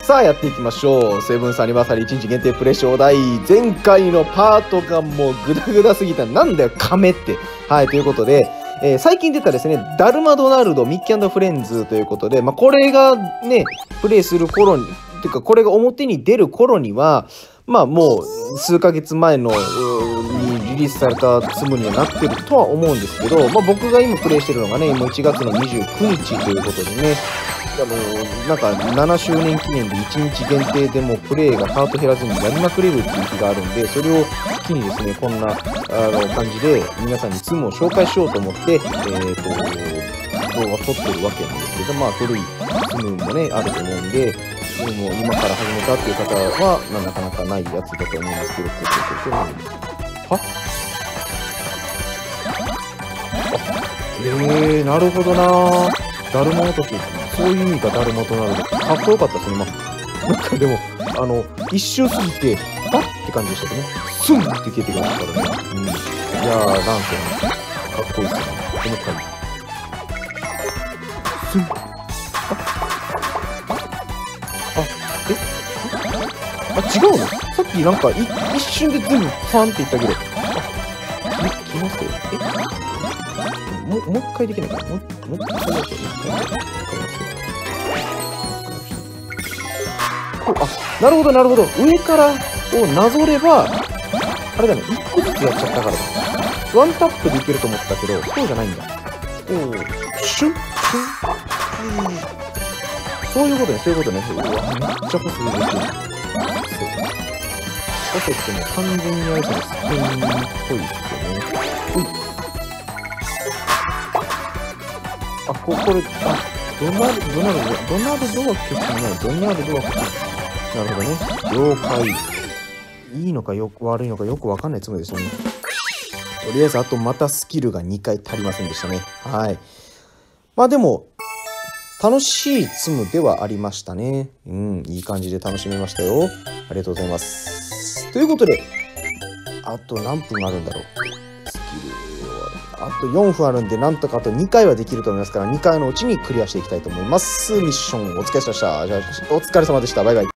さあやっていきましょう。セブンスアニバーサリー1日限定プレイ招待。前回のパートがもうグダグダすぎた。なんだよ亀って。はい、ということで、最近出たですね、ダルマドナルドミッキー&フレンズということで、これがね、プレイする頃に、ていうかこれが表に出る頃には、もう数ヶ月前のにリリースされたツムにはなってるとは思うんですけど、僕が今プレイしてるのがね、今1月の29日ということでね、なんか7周年記念で1日限定でもプレイがパート減らずにやりまくれるっていう日があるんで、それを機にですね、こんな感じで皆さんにツムを紹介しようと思って、動画撮ってるわけなんですけど、古いツムもね、あると思うんで、でも今から始めたっていう方は、なかなかないやつだと思うんですけど、なるほどな。だるま落とし、そういう意味がだるまとなるのかっこよかったですね。なんかでも、一瞬過ぎて、バッって感じでしたけどね。スンって消えてきましたからね。いやー、なんていうの、かっこいいですね。この感じ。スン。違うの？さっきなんか一瞬で全部ファンって言ったけど。来ますよ。もう一回できないかな。もう一回やるとなるほど、なるほど。上からをなぞれば、あれだね、一個ずつやっちゃったからだ。ワンタップでいけると思ったけど、そうじゃないんだ。シュン、シュン。そういうことね、そういうことね。うわ、めっちゃコスでできる。コスってもう完全に相手のスピンっぽいですよね。これ、ドナルドは消しない。ドナルドは消しない。なるほどね。了解。いいのか悪いのかよくわかんないつもりですよね。とりあえず、あとまたスキルが2回足りませんでしたね。はい。でも、楽しいツムではありましたね。いい感じで楽しめましたよ。ありがとうございます。ということで、あと何分あるんだろう。スキルは、あと4分あるんで、なんとかあと2回はできると思いますから、2回のうちにクリアしていきたいと思います。ミッションお疲れ様でした。じゃあ、お疲れ様でした。バイバイ。